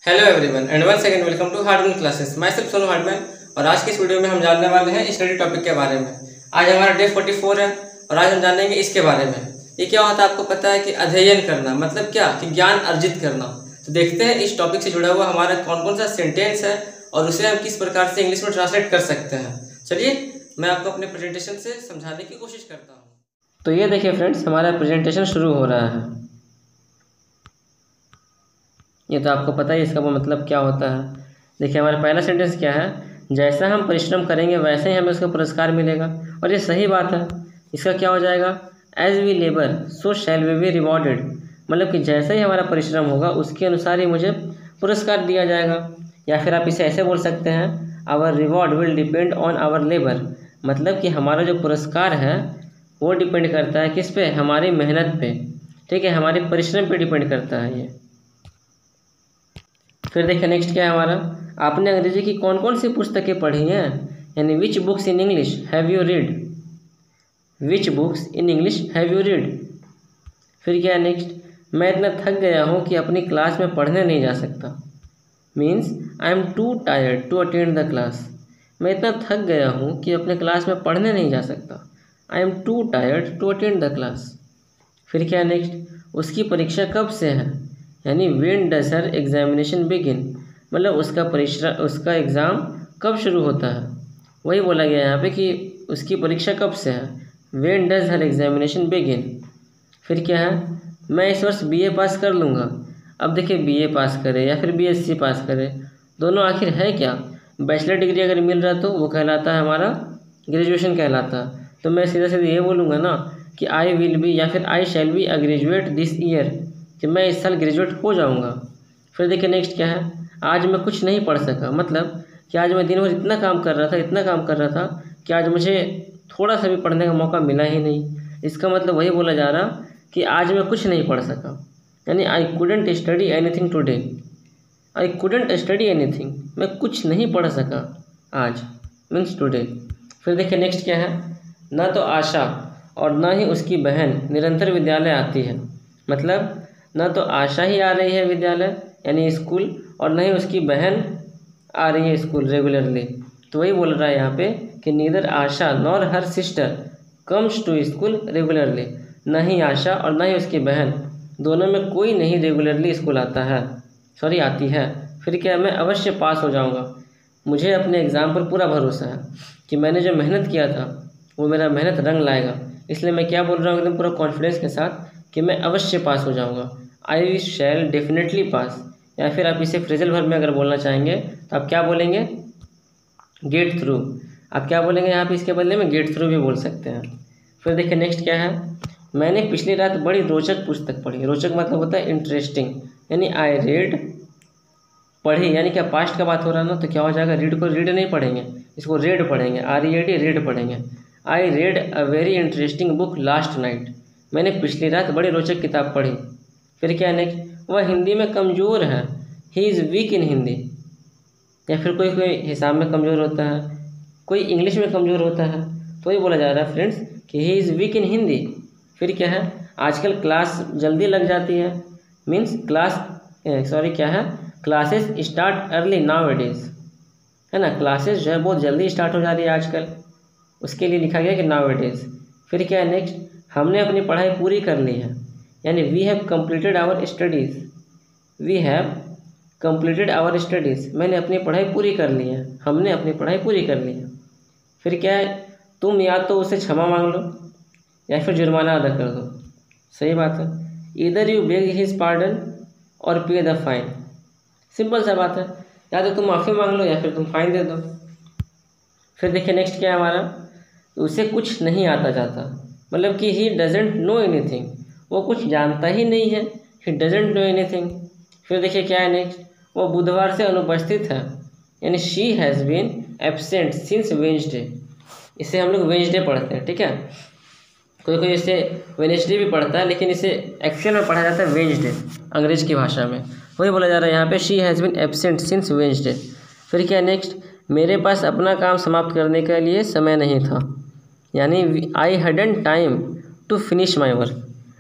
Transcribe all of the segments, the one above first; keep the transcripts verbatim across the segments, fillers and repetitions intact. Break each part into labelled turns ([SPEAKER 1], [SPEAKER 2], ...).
[SPEAKER 1] Hello everyone and one second welcome to Hardman classes. मैं सिर्फ Sonu Hardman और आज की इस वीडियो में हम जानने वाले हैं स्टडी टॉपिक के बारे में। आज हमारा डे फोर्टी फोर है और आज हम जानेंगे इसके बारे में। ये क्या होता है आपको पता है कि अध्ययन करना मतलब क्या कि ज्ञान अर्जित करना। तो देखते हैं इस टॉपिक से जुड़ा हुआ हमारा कौन कौन सा सेंटेंस है और उसे हम किस प्रकार से इंग्लिश में ट्रांसलेट कर सकते हैं। चलिए मैं आपको अपने प्रेजेंटेशन से समझाने की कोशिश करता हूँ। तो ये देखिए फ्रेंड्स, हमारा प्रेजेंटेशन शुरू हो रहा है। ये तो आपको पता ही इसका वो मतलब क्या होता है। देखिए हमारा पहला सेंटेंस क्या है, जैसा हम परिश्रम करेंगे वैसे ही हमें उसका पुरस्कार मिलेगा। और ये सही बात है। इसका क्या हो जाएगा, as we labour so shall we be rewarded. मतलब कि जैसा ही हमारा परिश्रम होगा उसके अनुसार ही मुझे पुरस्कार दिया जाएगा। या फिर आप इसे ऐसे बोल सकते हैं, our reward will depend on our labour. मतलब कि हमारा जो पुरस्कार है वो डिपेंड करता है किस पे, हमारी मेहनत पे। ठीक है, हमारे परिश्रम पे डिपेंड करता है ये। फिर देखिए नेक्स्ट क्या है हमारा, आपने अंग्रेजी की कौन कौन सी पुस्तकें पढ़ी हैं, यानी which books in English have you read. Which books in English have you read. फिर क्या है नेक्स्ट, मैं इतना थक गया हूँ कि अपनी क्लास में पढ़ने नहीं जा सकता। Means I am too tired to attend the class. मैं इतना थक गया हूँ कि अपने क्लास में पढ़ने नहीं जा सकता। I am too tired to attend the class. फिर क्या है नेक्स्ट, उसकी परीक्षा कब से है, यानी when does her examination begin. मतलब उसका परीक्षा उसका एग्ज़ाम कब शुरू होता है। वही बोला गया यहाँ पे कि उसकी परीक्षा कब से है, when does her examination begin. फिर क्या है, मैं इस वर्ष बीए पास कर लूँगा। अब देखिए बीए पास करे या फिर बीएससी पास करे, दोनों आखिर है क्या। बैचलर डिग्री अगर मिल रहा है तो वो कहलाता है हमारा ग्रेजुएशन कहलाता है। तो मैं सीधा सीधा ये बोलूँगा ना कि आई विल बी या फिर I shall be a graduate this year, कि मैं इस साल ग्रेजुएट हो जाऊंगा। फिर देखिए नेक्स्ट क्या है, आज मैं कुछ नहीं पढ़ सका। मतलब कि आज मैं दिन भर इतना काम कर रहा था इतना काम कर रहा था कि आज मुझे थोड़ा सा भी पढ़ने का मौका मिला ही नहीं। इसका मतलब वही बोला जा रहा कि आज मैं कुछ नहीं पढ़ सका, यानी I couldn't study anything today. I couldn't study anything, मैं कुछ नहीं पढ़ सका आज, मीन्स टुडे। फिर देखिए नेक्स्ट क्या है, ना तो आशा और ना ही उसकी बहन निरंतर विद्यालय आती है। मतलब ना तो आशा ही आ रही है विद्यालय यानी स्कूल, और ना ही उसकी बहन आ रही है स्कूल रेगुलरली। तो वही बोल रहा है यहाँ पे कि neither Asha nor her sister comes to school regularly. ना ही आशा और ना ही उसकी बहन, दोनों में कोई नहीं रेगुलरली स्कूल आता है, सॉरी आती है। फिर क्या, मैं अवश्य पास हो जाऊँगा। मुझे अपने एग्ज़ाम पर पूरा भरोसा है कि मैंने जो मेहनत किया था वो मेरा मेहनत रंग लाएगा। इसलिए मैं क्या बोल रहा हूँ एकदम पूरा कॉन्फिडेंस के साथ कि मैं अवश्य पास हो जाऊँगा। I shall definitely pass. या फिर आप इसे फ्रेजल वर्ब में अगर बोलना चाहेंगे तो आप क्या बोलेंगे, गेट थ्रू। आप क्या बोलेंगे यहाँ पे इसके बदले में, गेट थ्रू भी बोल सकते हैं। फिर देखिए नेक्स्ट क्या है, मैंने पिछली रात बड़ी रोचक पुस्तक पढ़ी। रोचक मतलब होता है इंटरेस्टिंग, यानी आई रेड पढ़ी, यानी क्या पास्ट का बात हो रहा है ना, तो क्या हो जाएगा, रीड को रीड नहीं पढ़ेंगे, इसको रेड पढ़ेंगे, R E A D read पढ़ेंगे। I read a very interesting book last night. मैंने पिछली रात बड़ी रोचक किताब पढ़ी। फिर क्या नेक्स्ट, वह हिंदी में कमज़ोर है, he is weak in Hindi. या फिर कोई कोई हिसाब में कमज़ोर होता है, कोई इंग्लिश में कमज़ोर होता है, तो ये बोला जा रहा है फ्रेंड्स कि he is weak in Hindi. फिर क्या है, आजकल क्लास जल्दी लग जाती है, मीन्स क्लास सॉरी क्या है, classes start early nowadays, है ना। क्लासेस जो है बहुत जल्दी स्टार्ट हो जा रही है आजकल, उसके लिए लिखा गया कि नाउ एडेज। फिर क्या है नेक्स्ट, हमने अपनी पढ़ाई पूरी कर ली है, यानी we have completed our studies. We have completed our studies, मैंने अपनी पढ़ाई पूरी कर ली है, हमने अपनी पढ़ाई पूरी कर ली है। फिर क्या है, तुम या तो उसे क्षमा मांग लो या फिर जुर्माना अदा कर दो। सही बात है, इधर यू बेग हिज पार्डन और पे द फाइन। सिंपल सा बात है, या तो तुम माफ़ी मांग लो या फिर तुम फाइन दे दो। फिर देखिए नेक्स्ट क्या है हमारा, उसे कुछ नहीं आता जाता। मतलब कि ही डजेंट नो एनीथिंग, वो कुछ जानता ही नहीं है, ही डजेंट नो एनीथिंग। फिर देखिए क्या है नेक्स्ट, वो बुधवार से अनुपस्थित है, यानी she has been absent since Wednesday. इसे हम लोग वेंसडे पढ़ते हैं, ठीक है। कोई कोई इसे वेंसडे भी पढ़ता है, लेकिन इसे एक्चुअल में पढ़ा जाता है वेंसडे अंग्रेज़ी की भाषा में। वही बोला जा रहा है यहाँ पे, she has been absent since Wednesday. फिर क्या नेक्स्ट, मेरे पास अपना काम समाप्त करने के लिए समय नहीं था, यानी I hadn't time to finish my work.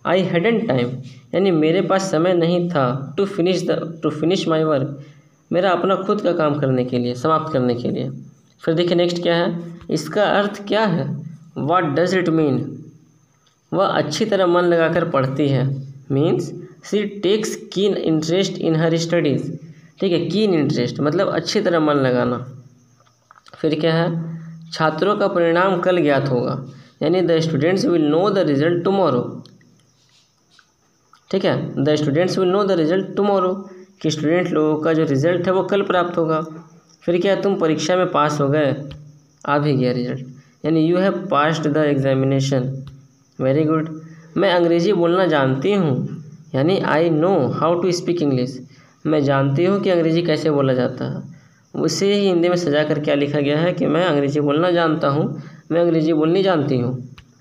[SPEAKER 1] I hadn't time, यानी मेरे पास समय नहीं था, to finish the to finish my work, मेरा अपना खुद का काम करने के लिए, समाप्त करने के लिए। फिर देखिए नेक्स्ट क्या है, इसका अर्थ क्या है, व्हाट डज इट मीन, वह अच्छी तरह मन लगाकर पढ़ती है, means she takes keen interest in her studies, ठीक है, कीन इंटरेस्ट मतलब अच्छी तरह मन लगाना। फिर क्या है, छात्रों का परिणाम कल ज्ञात होगा, यानी the students will know the result tomorrow, ठीक है, the students will know the result tomorrow, कि स्टूडेंट लोगों का जो रिजल्ट है वो कल प्राप्त होगा। फिर क्या, तुम परीक्षा में पास हो गए, आ भी गया रिजल्ट, यानी you have passed the examination, very good. मैं अंग्रेज़ी बोलना जानती हूँ, यानी I know how to speak English, मैं जानती हूँ कि अंग्रेज़ी कैसे बोला जाता है। उसे ही हिंदी में सजा कर क्या लिखा गया है कि मैं अंग्रेज़ी बोलना जानता हूँ, मैं अंग्रेज़ी बोलनी जानती हूँ।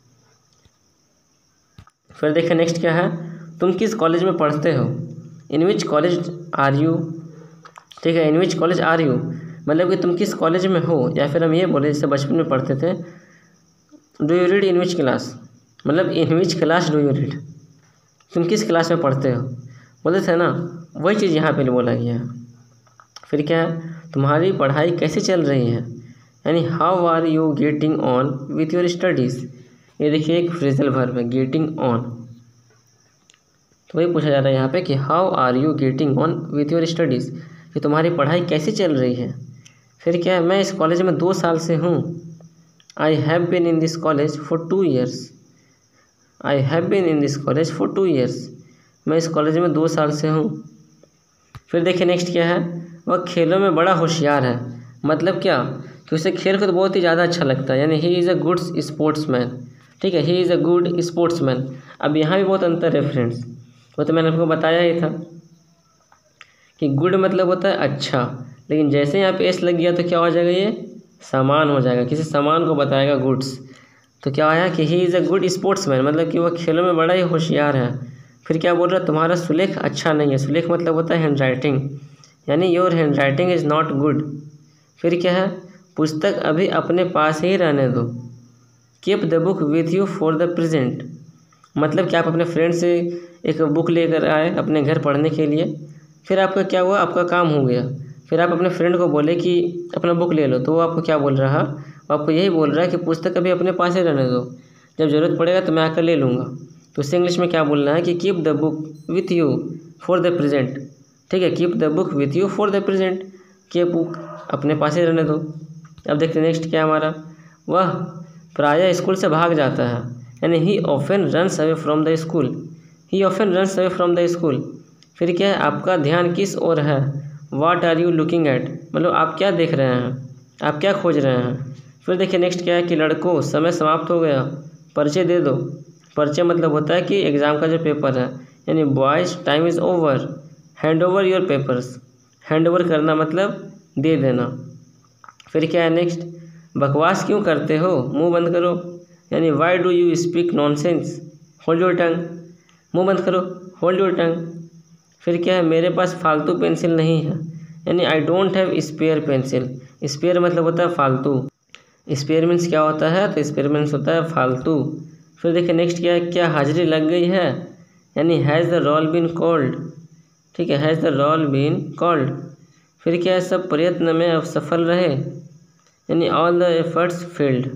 [SPEAKER 1] फिर देखिए नेक्स्ट क्या है, तुम किस कॉलेज में पढ़ते हो, in which college are you, ठीक है, in which college are you मतलब कि तुम किस कॉलेज में हो, या फिर हम ये बोले जैसे बचपन में पढ़ते थे, do you read in which class, मतलब in which class do you read, तुम किस क्लास में पढ़ते हो, बोलते थे ना, वही चीज़ यहाँ पे बोला गया है। फिर क्या है, तुम्हारी पढ़ाई कैसे चल रही है, यानी how are you getting on with your studies, ये देखिए एक फ्रेजल वर्ब है, गेटिंग ऑन, तो वही पूछा जा रहा है यहाँ पे कि how are you getting on with your studies, कि तुम्हारी पढ़ाई कैसे चल रही है। फिर क्या है, मैं इस कॉलेज में दो साल से हूँ, I have been in this college for two years, I have been in this college for two years, मैं इस कॉलेज में दो साल से हूँ। फिर देखिए नेक्स्ट क्या है, वह खेलों में बड़ा होशियार है, मतलब क्या कि उसे खेल को तो बहुत ही ज़्यादा अच्छा लगता है, यानी he is a good sportsman, ठीक है, he is a good sportsman. अब यहाँ भी बहुत अंतर है फ्रेंड्स, वो तो मैंने आपको बताया ही था कि गुड मतलब होता है अच्छा, लेकिन जैसे यहाँ पे एस लग गया तो क्या हो जाएगा, ये सामान हो जाएगा, किसी सामान को बताएगा गुड्स, तो क्या आया कि he is a good sportsman मतलब कि वह खेलों में बड़ा ही होशियार है। फिर क्या बोल रहा है, तुम्हारा सुलेख अच्छा नहीं है, सुलेख मतलब होता है हैंड राइटिंग, यानी your handwriting is not good. फिर क्या है, पुस्तक अभी अपने पास ही रहने दो, keep the book with you for the present, मतलब कि आप अपने फ्रेंड से एक बुक लेकर आए अपने घर पढ़ने के लिए, फिर आपका क्या हुआ, आपका काम हो गया, फिर आप अपने फ्रेंड को बोले कि अपना बुक ले लो, तो वो आपको क्या बोल रहा, वो आपको यही बोल रहा है कि पुस्तक अभी अपने पास ही रहने दो, जब ज़रूरत पड़ेगा तो मैं आकर ले लूँगा। तो उससे इंग्लिश में क्या बोलना है कि keep the book with you for the present, ठीक है, keep the book with you for the present, कि बुक अपने पास ही रहने दो। अब देखते हैं नेक्स्ट क्या हमारा, वह प्रायः स्कूल से भाग जाता है, यानी he often runs away from the school, he often runs away from the school. फिर क्या है, आपका ध्यान किस ओर है, what are you looking at, मतलब आप क्या देख रहे हैं, आप क्या खोज रहे हैं। फिर देखिए नेक्स्ट क्या है कि लड़कों समय समाप्त हो गया, पर्चे दे दो, पर्चे मतलब होता है कि एग्ज़ाम का जो पेपर है, यानी boys time is over, hand over your papers, hand over करना मतलब दे देना। फिर क्या है नेक्स्ट, बकवास क्यों करते हो, मुंह बंद करो, यानी why do you speak nonsense, hold your tongue, मुंह बंद करो, होल्ड योर टंग। फिर क्या है, मेरे पास फालतू पेंसिल नहीं है, यानी I don't have spare pencil, spare मतलब होता है फालतू, स्पेयर मीन्स क्या होता है, तो स्पेयर मीन्स होता है फालतू। फिर देखिए नेक्स्ट क्या है, क्या हाजिरी लग गई है, यानी has the roll been called, ठीक है, has the roll been called. फिर क्या है, सब प्रयत्न में असफल रहे, यानी all the efforts failed,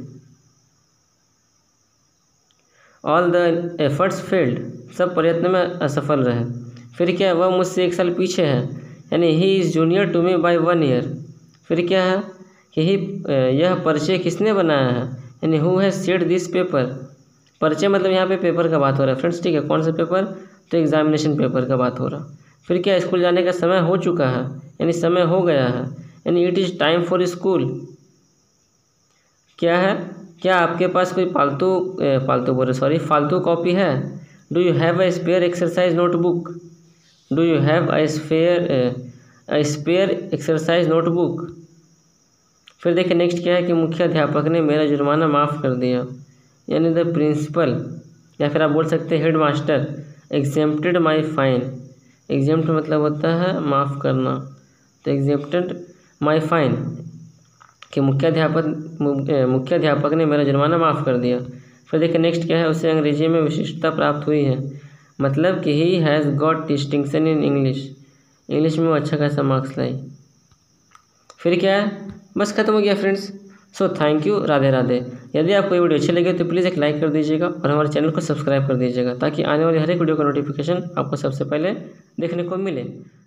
[SPEAKER 1] all the efforts failed, सब प्रयत्न में असफल रहे। फिर क्या है, वह मुझसे एक साल पीछे है, यानी he is junior to me by one year. फिर क्या है कि ही यह पर्चे किसने बनाया है, यानी who has said this paper, पर्चे मतलब यहाँ पे पेपर का बात हो रहा है फ्रेंड्स, ठीक है, कौन सा पेपर, तो एग्जामिनेशन पेपर का बात हो रहा। फिर क्या, स्कूल जाने का समय हो चुका है, यानी समय हो गया है, यानी it is time for school. क्या है, क्या आपके पास कोई पालतू पालतू बोल रहे सॉरी फालतू कॉपी है, do you have a spare exercise notebook, do you have a spare a spare exercise notebook. फिर देखिए नेक्स्ट क्या है कि मुख्य अध्यापक ने मेरा जुर्माना माफ़ कर दिया, यानी द प्रिंसिपल, या फिर आप बोल सकते हैं headmaster exempted my fine, exempt मतलब होता है माफ़ करना, तो एग्जेम्प्टेड माई फाइन कि मुख्य अध्यापक मुख्य अध्यापक ने मेरा जुर्माना माफ़ कर दिया। फिर देखिए नेक्स्ट क्या है, उसे अंग्रेजी में विशिष्टता प्राप्त हुई है, मतलब कि he has got distinction in English, English में वो अच्छा खासा मार्क्स लाई। फिर क्या है, बस खत्म हो गया friends. So thank you, Radhe Radhe. यदि आपको ये वीडियो अच्छी लगे तो प्लीज़ एक लाइक कर दीजिएगा और हमारे चैनल को सब्सक्राइब कर दीजिएगा, ताकि आने वाली हर एक वीडियो का नोटिफिकेशन आपको सबसे पहले देखने को मिले।